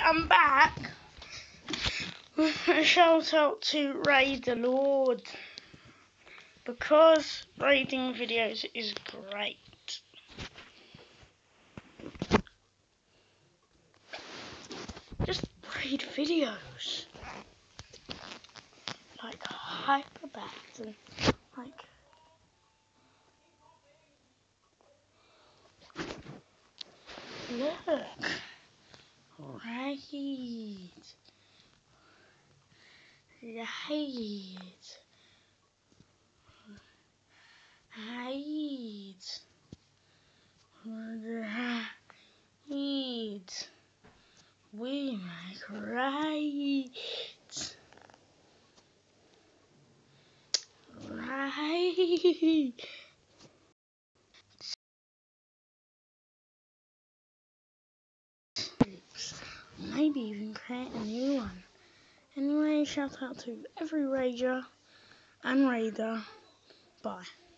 I'm back with a shout out to Raid the Lord, because raiding videos is great. Just raid videos like hyperbats and like look. Right. We make right. Maybe even create a new one. Anyway, shout out to every rager and raider. Bye.